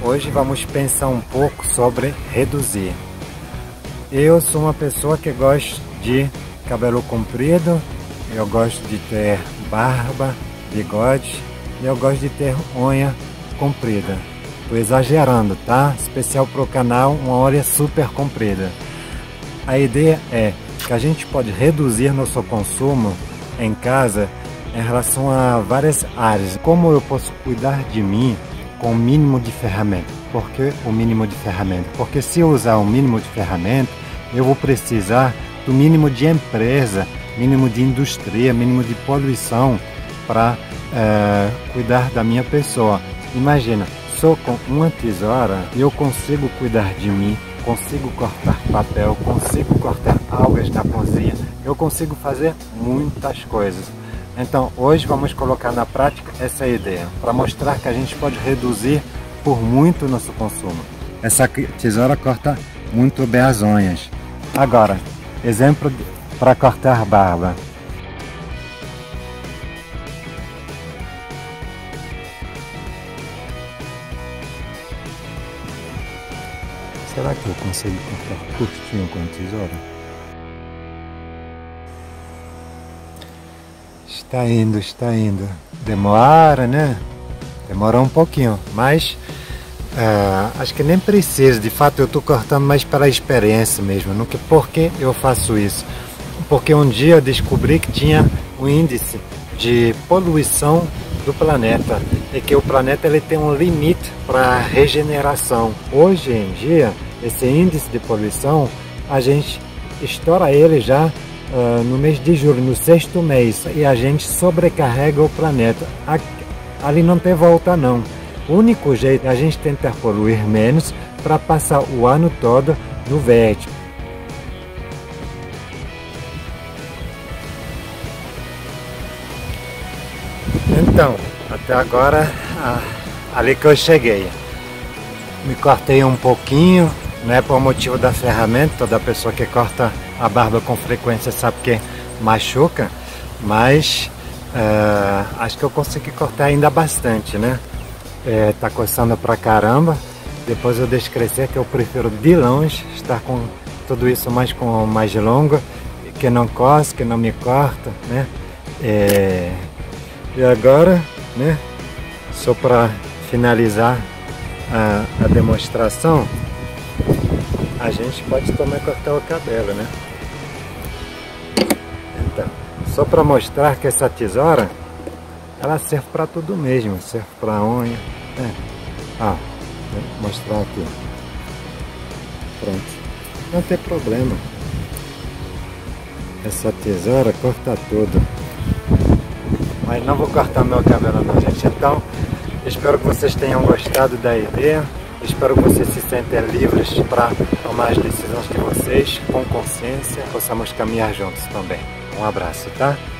Hoje vamos pensar um pouco sobre reduzir. Eu sou uma pessoa que gosta de cabelo comprido, eu gosto de ter barba, bigode e eu gosto de ter unha comprida. Estou exagerando, tá? Especial para o canal, uma unha super comprida. A ideia é que a gente pode reduzir nosso consumo em casa em relação a várias áreas. Como eu posso cuidar de mim com o mínimo de ferramenta? Por que o mínimo de ferramenta? Porque se eu usar o mínimo de ferramenta, eu vou precisar do mínimo de empresa, mínimo de indústria, mínimo de poluição para cuidar da minha pessoa. Imagina, só com uma tesoura eu consigo cuidar de mim, consigo cortar papel, consigo cortar algas na cozinha, eu consigo fazer muitas coisas. Então hoje vamos colocar na prática essa ideia, para mostrar que a gente pode reduzir por muito o nosso consumo. Essa tesoura corta muito bem as unhas. Agora, exemplo para cortar barba. Será que eu consigo cortar curtinho com a tesoura? Está indo. Demora, né? Demora um pouquinho, mas acho que nem precisa. De fato, eu estou cortando mais pela experiência mesmo. Por que eu faço isso? Porque um dia eu descobri que tinha um índice de poluição do planeta e que o planeta ele tem um limite para regeneração. Hoje em dia, esse índice de poluição, a gente estoura ele já no mês de julho, no 6º mês, e a gente sobrecarrega o planeta. Ali não tem volta não. O único jeito é a gente tentar poluir menos para passar o ano todo no verde. Então, até agora, ali que eu cheguei. Me cortei um pouquinho, não é por motivo da ferramenta, toda pessoa que corta a barba com frequência sabe que machuca, mas acho que eu consegui cortar ainda bastante, né? Tá coçando pra caramba, depois eu deixo crescer, que eu prefiro de longe estar com tudo isso mais longo, que não coça, que não me corta, né? E agora, né, só para finalizar a demonstração, a gente pode também cortar o cabelo, né? Então, só para mostrar que essa tesoura, ela serve para tudo mesmo, serve para unha, né? Vou mostrar aqui. Pronto, não tem problema. Essa tesoura corta tudo. Mas não vou cortar meu cabelo não, gente. Então, espero que vocês tenham gostado da ideia. Espero que vocês se sentem livres para tomar as decisões de vocês com consciência. Possamos caminhar juntos também. Um abraço, tá?